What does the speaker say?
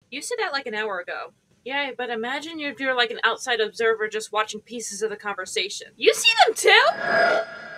You said that like an hour ago. Yeah, but imagine if you're like an outside observer just watching pieces of the conversation. You see them too?